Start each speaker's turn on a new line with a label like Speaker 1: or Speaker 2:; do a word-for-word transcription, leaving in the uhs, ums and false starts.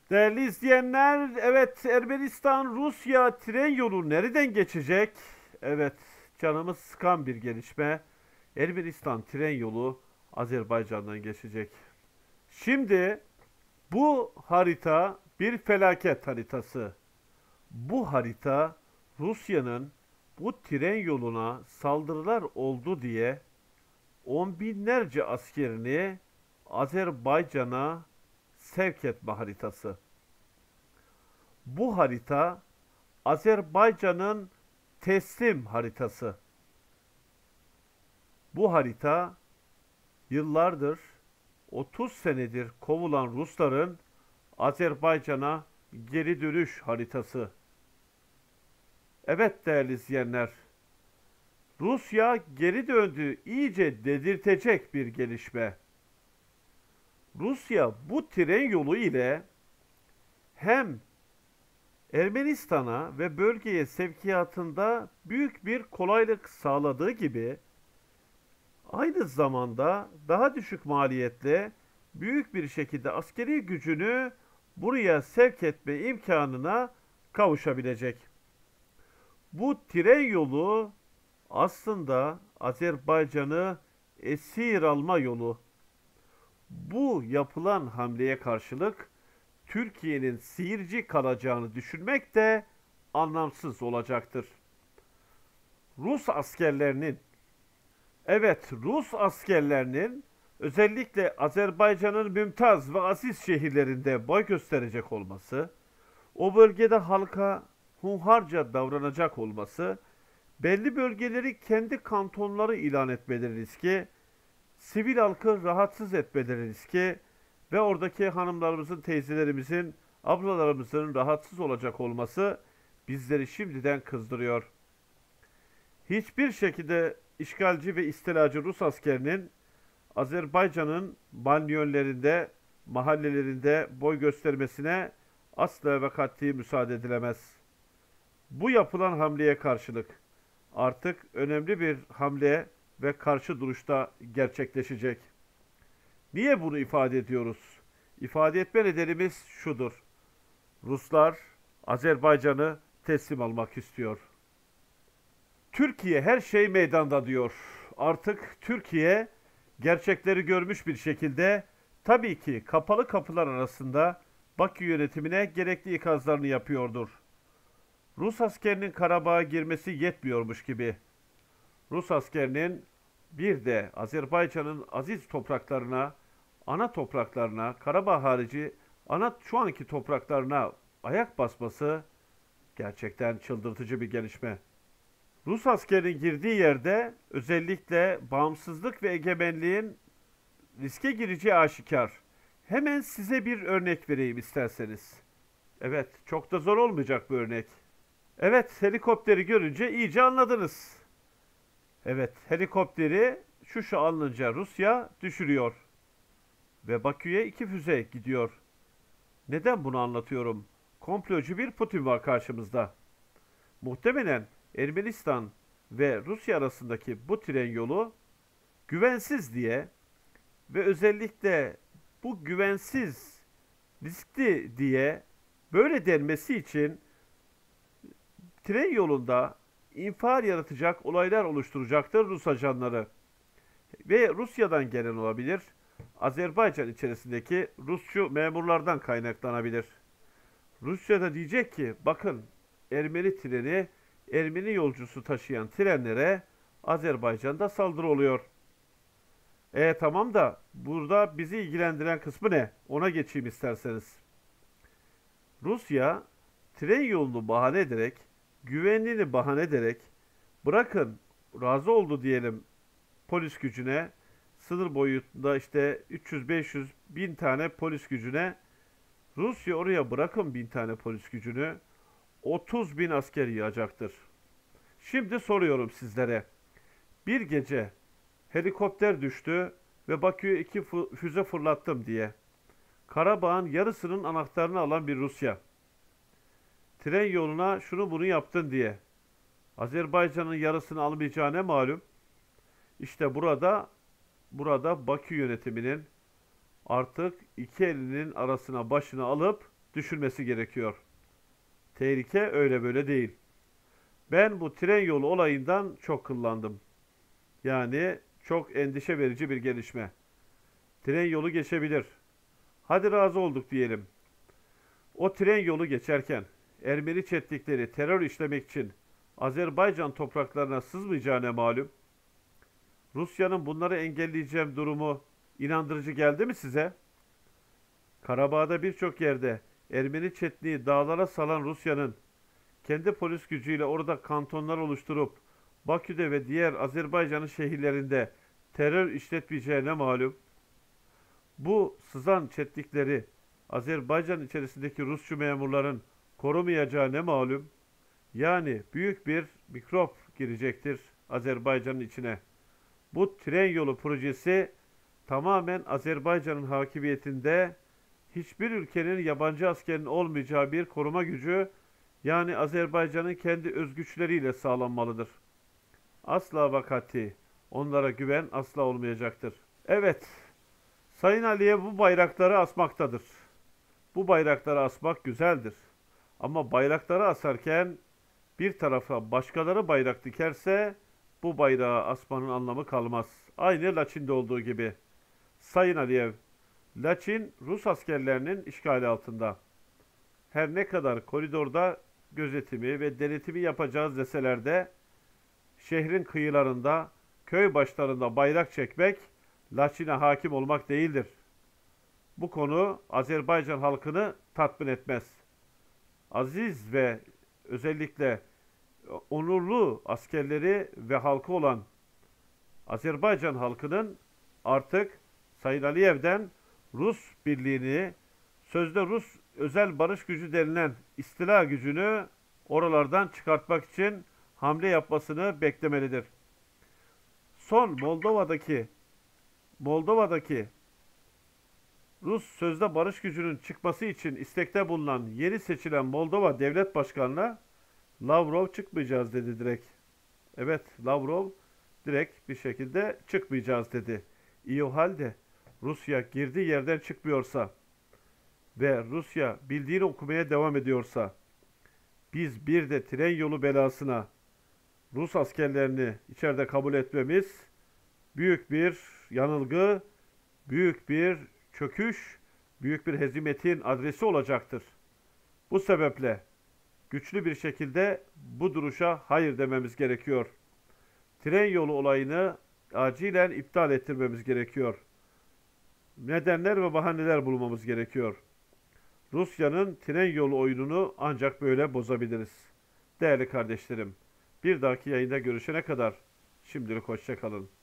Speaker 1: Değerli izleyenler, evet Ermenistan-Rusya tren yolu nereden geçecek? Evet, canımız sıkan bir gelişme. Ermenistan tren yolu Azerbaycan'dan geçecek. Şimdi bu harita bir felaket haritası. Bu harita Rusya'nın bu tren yoluna saldırılar oldu diye on binlerce askerini Azerbaycan'a sevk etme haritası. Bu harita Azerbaycan'ın teslim haritası. Bu harita yıllardır, otuz senedir kovulan Rusların Azerbaycan'a geri dönüş haritası. Evet değerli izleyenler, Rusya geri döndü, iyice dedirtecek bir gelişme. Rusya bu tren yolu ile hem Ermenistan'a ve bölgeye sevkiyatında büyük bir kolaylık sağladığı gibi aynı zamanda daha düşük maliyetle büyük bir şekilde askeri gücünü buraya sevk etme imkanına kavuşabilecek. Bu tren yolu aslında Azerbaycan'ı esir alma yolu. Bu yapılan hamleye karşılık Türkiye'nin seyirci kalacağını düşünmek de anlamsız olacaktır. Rus askerlerinin, evet Rus askerlerinin özellikle Azerbaycan'ın mümtaz ve aziz şehirlerinde boy gösterecek olması, o bölgede halka hunharca davranacak olması, belli bölgeleri kendi kantonları ilan etmeleri riski, sivil halkı rahatsız etmeleri riski ve oradaki hanımlarımızın, teyzelerimizin, ablalarımızın rahatsız olacak olması bizleri şimdiden kızdırıyor. Hiçbir şekilde işgalci ve istilacı Rus askerinin Azerbaycan'ın banyollerinde, mahallelerinde boy göstermesine asla ve katiyen müsaade edilemez. Bu yapılan hamleye karşılık artık önemli bir hamle ve karşı duruşta gerçekleşecek. Niye bunu ifade ediyoruz? İfade etme nedenimiz şudur. Ruslar Azerbaycan'ı teslim almak istiyor. Türkiye her şey meydanda diyor. Artık Türkiye gerçekleri görmüş bir şekilde tabii ki kapalı kapılar arasında Bakü yönetimine gerekli ikazlarını yapıyordur. Rus askerinin Karabağ'a girmesi yetmiyormuş gibi. Rus askerinin bir de Azerbaycan'ın aziz topraklarına, ana topraklarına, Karabağ harici ana şu anki topraklarına ayak basması gerçekten çıldırtıcı bir gelişme. Rus askerinin girdiği yerde özellikle bağımsızlık ve egemenliğin riske gireceği aşikar. Hemen size bir örnek vereyim isterseniz. Evet, çok da zor olmayacak bu örnek. Evet, helikopteri görünce iyice anladınız. Evet, helikopteri şu şu alınınca Rusya düşürüyor. Ve Bakü'ye iki füze gidiyor. Neden bunu anlatıyorum? Komplocu bir Putin var karşımızda. Muhtemelen Ermenistan ve Rusya arasındaki bu tren yolu güvensiz diye ve özellikle bu güvensiz, riskli diye böyle denmesi için tren yolunda infial yaratacak olaylar oluşturacaktır Rus ajanları. Ve Rusya'dan gelen olabilir, Azerbaycan içerisindeki Rusçu memurlardan kaynaklanabilir. Rusya da diyecek ki bakın Ermeni treni, Ermeni yolcusu taşıyan trenlere Azerbaycan'da saldırı oluyor. E tamam da burada bizi ilgilendiren kısmı ne? Ona geçeyim isterseniz. Rusya tren yolunu bahane ederek, güvenliğini bahane ederek bırakın razı oldu diyelim polis gücüne, sınır boyutunda işte üç yüz beş yüz bin tane polis gücüne, Rusya oraya bırakın bin tane polis gücünü otuz bin asker yığacaktır. Şimdi soruyorum sizlere. Bir gece helikopter düştü ve Bakü'ye iki füze fırlattım diye. Karabağ'ın yarısının anahtarını alan bir Rusya. Tren yoluna şunu bunu yaptın diye. Azerbaycan'ın yarısını almayacağı ne malum? İşte burada burada Bakü yönetiminin artık iki elinin arasına başını alıp düşünmesi gerekiyor. Tehlike öyle böyle değil. Ben bu tren yolu olayından çok kıllandım. Yani çok endişe verici bir gelişme. Tren yolu geçebilir. Hadi razı olduk diyelim. O tren yolu geçerken Ermeni çetlikleri terör işlemek için Azerbaycan topraklarına sızmayacağına malum. Rusya'nın bunları engelleyeceğim durumu inandırıcı geldi mi size? Karabağ'da birçok yerde Ermeni çetliği dağlara salan Rusya'nın kendi polis gücüyle orada kantonlar oluşturup Bakü'de ve diğer Azerbaycan'ın şehirlerinde terör işletmeyeceğine malum. Bu sızan çetlikleri Azerbaycan içerisindeki Rusçu memurların korumayacağı ne malum? Yani büyük bir mikrop girecektir Azerbaycan'ın içine. Bu tren yolu projesi tamamen Azerbaycan'ın hakimiyetinde, hiçbir ülkenin yabancı askerin olmayacağı bir koruma gücü, yani Azerbaycan'ın kendi özgüçleriyle sağlanmalıdır. Asla vakati, onlara güven asla olmayacaktır. Evet, Sayın Aliyev bu bayrakları asmaktadır. Bu bayrakları asmak güzeldir. Ama bayrakları asarken bir tarafa başkaları bayrak dikerse bu bayrağı asmanın anlamı kalmaz. Aynı Laçin'de olduğu gibi. Sayın Aliyev, Laçin Rus askerlerinin işgali altında. Her ne kadar koridorda gözetimi ve denetimi yapacağız deseler de şehrin kıyılarında, köy başlarında bayrak çekmek Laçin'e hakim olmak değildir. Bu konu Azerbaycan halkını tatmin etmez. Aziz ve özellikle onurlu askerleri ve halkı olan Azerbaycan halkının artık Sayın Aliyev'den Rus birliğini, sözde Rus özel barış gücü denilen istila gücünü oralardan çıkartmak için hamle yapmasını beklemelidir. Son Moldova'daki Moldova'daki Rus sözde barış gücünün çıkması için istekte bulunan yeni seçilen Moldova Devlet Başkanı'na Lavrov çıkmayacağız dedi direkt. Evet, Lavrov direkt bir şekilde çıkmayacağız dedi. İyi o halde Rusya girdiği yerden çıkmıyorsa ve Rusya bildiğini okumaya devam ediyorsa, biz bir de tren yolu belasına Rus askerlerini içeride kabul etmemiz büyük bir yanılgı, büyük bir çöküş, büyük bir hezimetin adresi olacaktır. Bu sebeple güçlü bir şekilde bu duruşa hayır dememiz gerekiyor. Tren yolu olayını acilen iptal ettirmemiz gerekiyor. Nedenler ve bahaneler bulmamız gerekiyor. Rusya'nın tren yolu oyununu ancak böyle bozabiliriz. Değerli kardeşlerim, bir dahaki yayında görüşene kadar şimdilik hoşça kalın.